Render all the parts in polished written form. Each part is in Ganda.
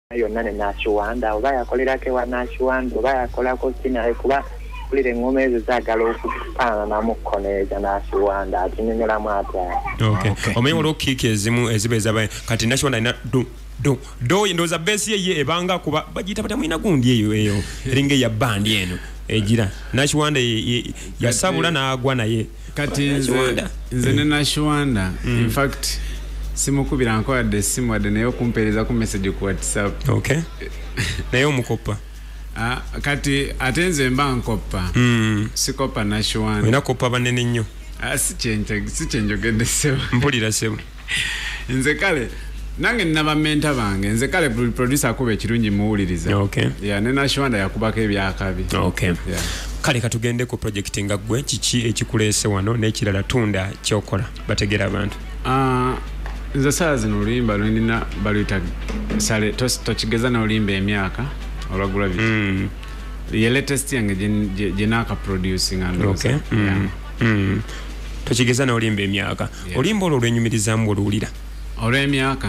yonna ne Nashiwanda oba yakolerako ewa Nashiwanda oba yakolako Kinaye kuba kulira engoma ezo zaagala okupaana namukkoneeza Nashiwanda atinyonyolamu atya. Omanyi waliwo kiiki ezimu eziba ezaba kati Nashiwanda alina do ndowooza beesi ye ebanga kuba bagiyita batya mulina gundi eyo eringa eya bandi eno egira Nashiwanda yasabula n'agwa naye kati nze ne Nashiwanda in fact simukubira nkoladde essimu wadde naye okumpeereza ku message ku WhatsApp. Naye omukopa kati ate nze mba nkoppa sikopa Nashiwanda. Olina koppa banene nnyo. Si kyenjogedde ssebo. Mpulira ssebo. Nze kale nange naba menta bange nze kale producer akuba ekirungi muwuliriza. Ne Nashiwanda yakubako ebyakabi. Kale katugende ku project nga gwe kiki ekikuleese wano n'ekirala tunda kyokola bategera abantu. Nze saa zino oluyimba lwenina baluyita sale tokigeza n'oluyimba emyaka olwagula biki. Ye latest yange gye naaka producing and tokigeza n'oluyimba emyaka. Oluyimba olwo olwenyumirizamu oluwulira. Olw'emyaka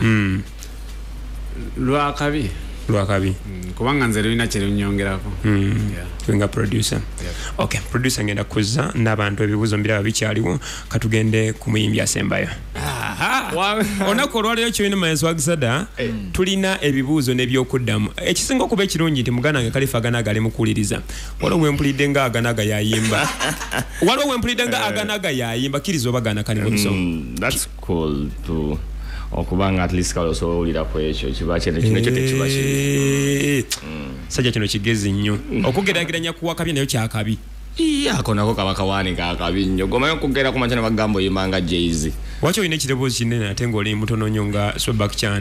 lwakabi kubanga nze lulina kye lunyongerako nga producer. Producer ngenda kuzza n'abantu ebibuuzo mbiraba bikyaliwo katugende ku muyimbi asembayo. Onako olwaleero kyolina Maiswagisada tulina ebibuuzo n'ebyokuddamu ekisinga okuba ekirungi nti muganda wange Kalifa Aganaga ali mukuwuliriza waliwo wempulidde nga Aganaga yayimba kkiriza obagana Kalifa Bisonga. That's cool too. Okubanga at least kalo so ulira ko ekyo kiba kino tekiba kiri sajja kino kigezi nnyo okugeragiranya kuwa kabi nayo kyakabi konako kabaka wani kakabi nnyo gomayo kugera ku machana bagambo yimanga Jay-Z wacho ine kirebozi kinene ate ng'oli mutono nnyo nga Swagback Chan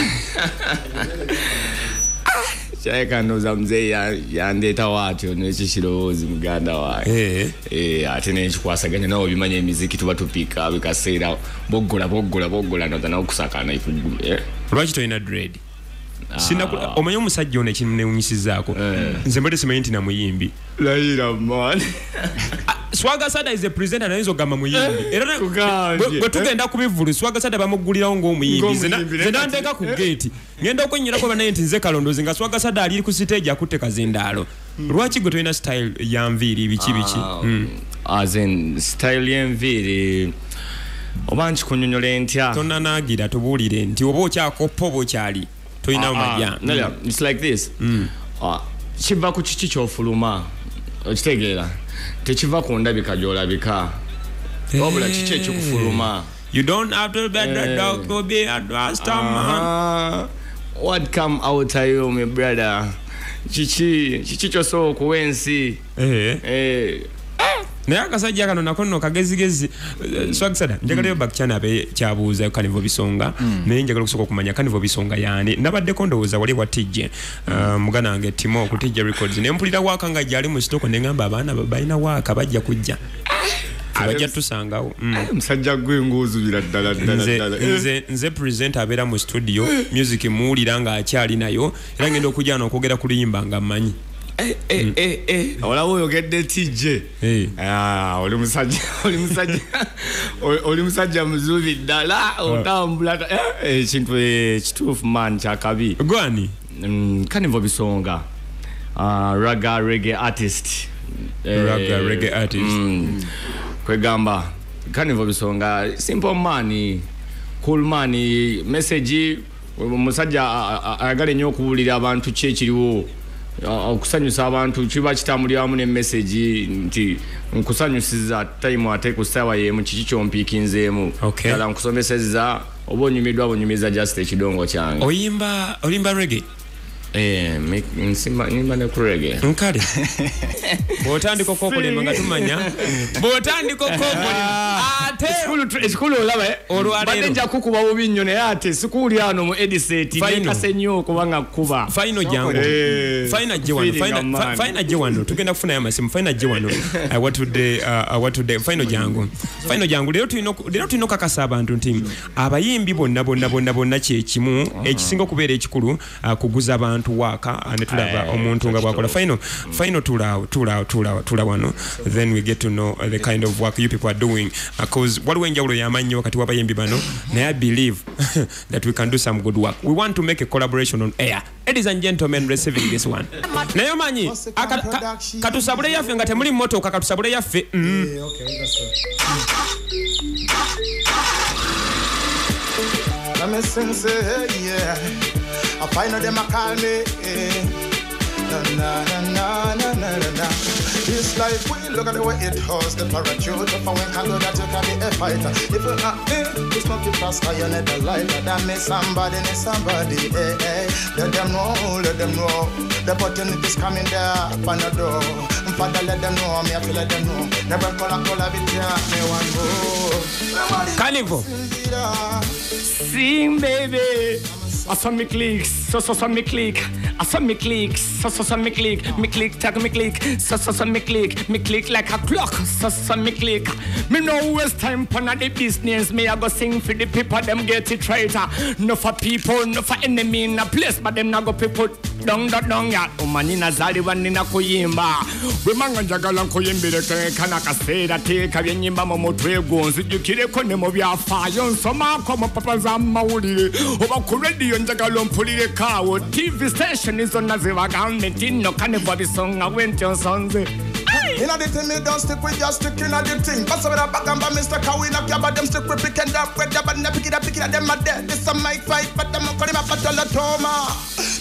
Chaika ndoza mzee yandeeta watyo n'ekikirowoozi muganda waye ate n'ekikwasaganya nawe bimanya emiziki tuba tupika bikaseera boggola noza n'okusakana ifugulu lwaki tolina dread omanyi omusajja ono ekintu newunyisizaako nze mbadde simanyi nti namuyimbi layira man Swagasada is a presenter naye ogamba muyimbi era bwe tugenda kubivulu Swagasada bamugulirawo ng'omuyimbi nze nandeeka ku gate ngenda okwennyirako banaye nti nze kalondozi nga Swagasada ali ku stage akutte kazindaalo lwaki gwe tolina style ya nviiri biki as in style y'enviiri oba nkikunyonyola ntya tonanaagira tubuulire nti oba okyakoppa oba okyali tolina majja it's like this kiva ku kiki ky'ofuluma okitegeera tekiva ku ndabika gy'olabika wabula kiki ekikufuluma. You don't have to be a dog to be a rasta man. What come out of you, my brother? Kiki kyosobola okuwa ensi naye akasajja kano nako nno kagezigezi Swagsada njagalayo bakkyana abe kyabuuza Kanivo Bisonga naye njagala okusooka okumanya Kanivo Bisonga yaani nabaddeko ndowooza wali watijje mugana wange Timo ku Tijje Records ne mpulira waaka nga gyali mu sitoko ne ngamba abaana balina waaka bajja kujja abajja tusangawo musajja gw'enguuzubira ddala nze presenter abeera mu studio music muwulira nga akyali nayo era ngenda okujja n'okwogera ku luyimba nga mmanyi olawo oyogedde Tijje oli musajja muzuubi ddala otambula ekintu ekituufu man kyakabi gwani Kanivo Bisonga reggae artist kwegamba Kanivo Bisonga simple man cool man message musajja ayagala nnyo okuwulira abantu kyekiriwo okusanyusa abantu kiba kitambulira wamu ne message nti nkusanyusiza time ate ku sawa yemu kiki kyompiikinzeemu kala nkusomeseza oba onyumiza just ekidongo kyange oyimba reggae nimba ne kurege nkale bwotandika okokolema nga tumanya bwotandika okokolema ate ekikulu olaba badde nja kukuba bubi nnyo naye ate sikuuli ano mu ediseti nekase nnyo okubanga kuba fayino jangu fayina gye wano tugenda kufunayo amasimu fayina gye wano awatudde fayino jangu leero tulina okakasa abantu nti abayimbi bonna kyekimu ekisinga okubeera ekikulu kuguza abantu want to work and tulaba omuntu nga bwakola final tula wano then we get to know the kind of work you people are doing because waliwo enjawulo y'amannyo wakati w'abayimbi bano naye I believe that we can do some good work. We want to make a collaboration on air. Ladies and gentlemen, receiving this one. Naye omanyi katusabule yaffe nga temuli motoka katusabule yaffe Let me sing, say, yeah. I find them a call me. Na na na na na na. This life we look at the way it holds the parachute. If I went can do that, you can be a fighter. If you're not in, it's not keep fast, you need a lighter. That means somebody, hey, hey. Let them know. The opportunity's coming there, on the door. Father, let them know, me have to let them know. Never call a bit here, me one go. Carnival. Sing, baby. I saw me click, so me click. I saw me click, so me click. Me click, tag me click, so me click. Me click like a clock, so me click. Me no waste time pon the business. Me I go sing for the people, them get it right. No for people, no for enemy in a place, but them not go people down ya. Umani na zaliwa nina kuyimba. We manga jagala kuyimbire kanaka seda te kabyimba mu mutwe gonzi jukire ko ne mu byafa yonsoma ko mu papa za mawulire oba ku radio njagala mpulire kawo TV station is on naziva government no Carnival bisonga went on sonze. Inna the thing me don't stick with just sticking at the thing. Pass over the back and by Mr. Cowie knock your bad them stick with pick and up with the bad pick it up them a dead. This a mic fight but them call him a battle of Toma,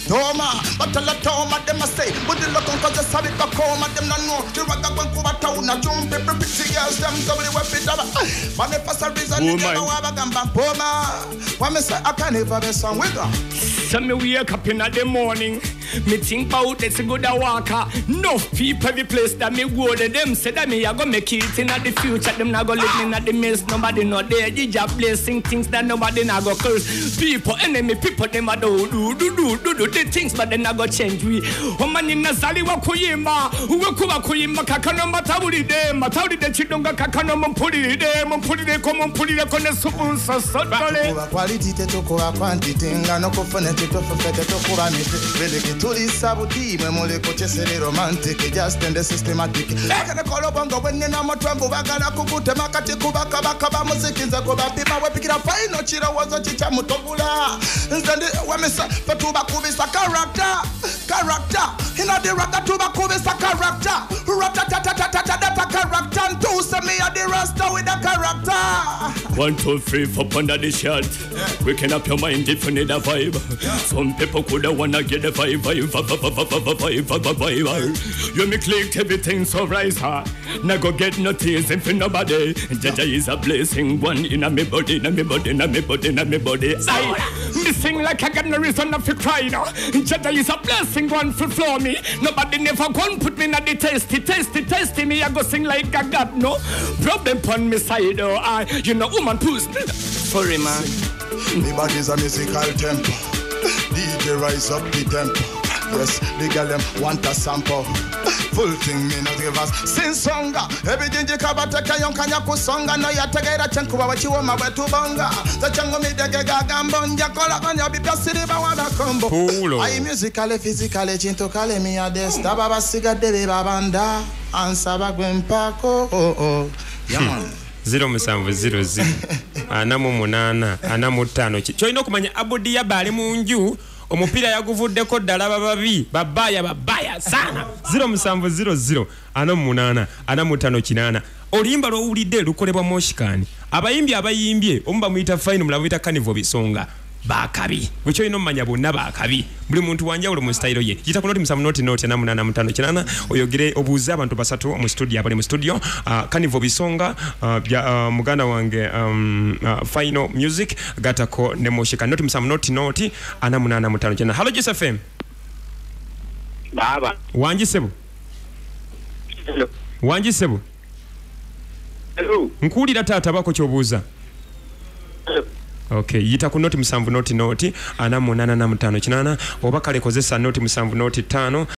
them a say. But the look on cause the sabit back home and them not know. The ragga gon kuba town a jump people pretty girls them double the weapon daba. But me pass a reason they go have a gamba Poma. When me say I can't even be song with her. So me wake up in the morning. Me think about it's a good walker. No people every place that me go to them say that me I go make it in the future. Them not go live in the mess. Nobody know there. You just blessing things that nobody not go curse. People enemy people them a do the things but they not go change we. Omani nazali wa kuyimba. Uwe kuba kuyimba kakano matawuli de. Matawuli de chidonga kakano mpuli de kone sukunsa sotole. Kuba quality te kuba quantity. Ngano kufune te fete to kuba mite. Tuli sabuti me mole koche sere romantic just in the systematic akana kolo bongo wenne na matwambo bagala kukuta makati kubaka bakaba muziki nza ko bapima wepikira fine chira wazo chicha mutobula nzande wamesa fatuba kubisa character ina the rata tuba kubisa character rata that character to say me the rasta with the character 1 2 3 4 under the shirt waking up your mind if you need a vibe some people could wanna get the vibe. You me click everything so rise high. Now go get no tears and for nobody. Jaja is a blessing one in a me body, I sing like I got no reason to cry now. Jaja is a blessing one for floor me. Nobody never gonna put me in the tasty me. I go sing like I got no problem pon me side. Oh, you know woman push me. Sorry man. The body's a musical tempo. DJ rise up the tempo. Yes, the girl them want a sample. Full thing me not give us sing songa. Everything you cover take a young kanya kusonga. No ya take a chanku wa chiwa ma wetu bonga. The chango me de gagambon ya kola kanya bi pasiri ba wana combo. I musically physically chintokale me a desta baba siga de babanda. Ansaba gwempako oh. Yaman. 0 anamu munana anamu tano kyolina okumanya Abudi Yabali munju omupiira yaguvuddeko ddala babaya sana 0 anamu munana anamu tano kinana oluyimba lwowulidde lukolebwa moshikani abayimbye omu bamuyita fine mulala bamuyita Carnival bisonga bakabi bwekyo ino mmanya bonna bakabi buli muntu wanjawulo mu style ye yita ku noti musamu noti na munana mutano kinana oyogere obuuze abantu basatu mu studio abali mu studio Carnival bisonga muganda wange final music gatako ne moshika noti musamu noti ana munana mutano kinana. Hello Jess FM baba wanjisebo hello wanjisebo hello nkuulira taata bako kyobuuza hello. Okay, yita ku noti musanvu noti ana munana na mutano kinana oba kale kozesa noti musanvu noti tano